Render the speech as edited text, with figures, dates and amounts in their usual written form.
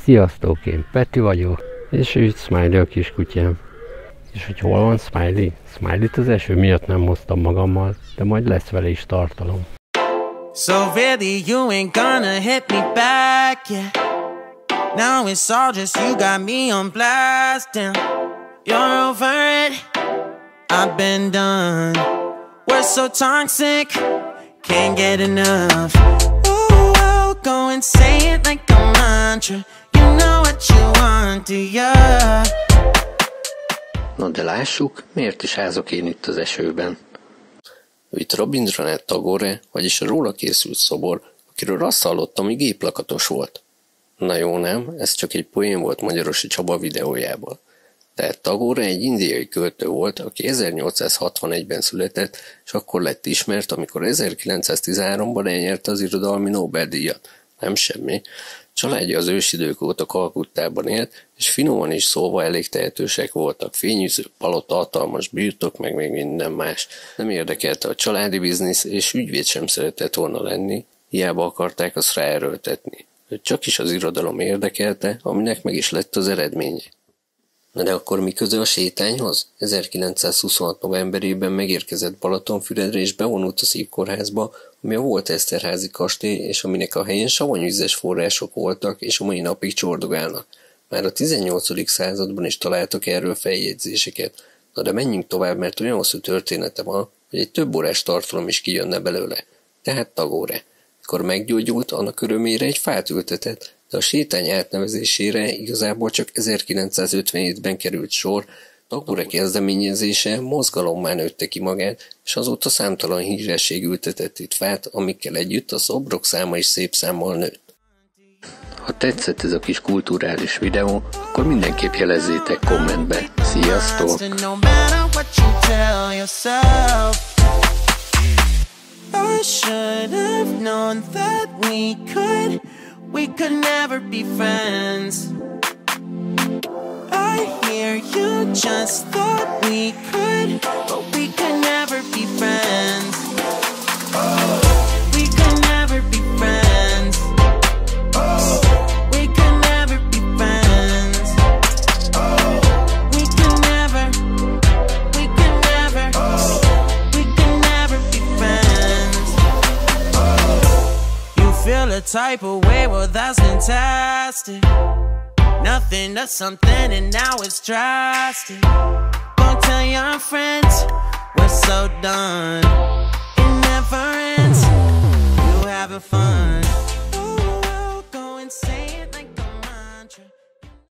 Sziasztok, én Peti vagyok, és ő Smiley a kiskutyám. És hogy hol van Smiley? Smiley-t az eső miatt nem hoztam magammal, de majd lesz vele is tartalom. So really you ain't gonna hit me back, yeah. Now it's all just you got me on blast, damn. You're over it, I've been done. We're so toxic, can't get enough. Ooh, I'll go and say it like a mantra. You know what you want, do ya? Na de lássuk, miért is házok én itt az esőben. Itt Rabindranath Tagore, vagyis a róla készült szobor, akiről azt hallottam, hogy géplakatos volt. Na jó, nem, ez csak egy poén volt Magyarosi Csaba videójából. Tehát Tagore egy indiai költő volt, aki 1861-ben született, és akkor lett ismert, amikor 1913-ban elnyerte az irodalmi Nobel-díjat. Nem semmi. Családja az ősidők óta Kalkuttában élt, és finoman is szólva elég tehetősek voltak. Fényűző palota, hatalmas birtok, meg még minden más. Nem érdekelte a családi biznisz, és ügyvéd sem szeretett volna lenni, hiába akarták azt ráerőltetni. Csak is az irodalom érdekelte, aminek meg is lett az eredménye. Na de akkor mi köze a sétányhoz? 1926. novemberében megérkezett Balatonfüredre és bevonult a Szívkórházba, ami a volt Eszterházy kastély, és aminek a helyén savanyvizes források voltak, és a mai napig csordogálnak. Már a 18. században is találtak erről feljegyzéseket. Na de menjünk tovább, mert olyan hosszú története van, hogy egy több órás tartalom is kijönne belőle. Tehát Tagore. Mikor meggyógyult, annak örömére egy fát ültetett, de a sétány átnevezésére igazából csak 1957-ben került sor. Tagore kezdeményezése mozgalommá nőtte ki magát, és azóta számtalan híresség ültetett itt fát, amikkel együtt a szobrok száma is szép számmal nőtt. Ha tetszett ez a kis kulturális videó, akkor mindenképp jelezzétek kommentbe. Sziasztok! I should have known that we could never be friends. I hear you just thought we could, but we could never be friends. We could never be friends. We could never be friends. We could never, we could never, we could never be friends. You feel a type of way, well that's fantastic. Nothing to something and now it's drastic. Don't tell your friends we're so done.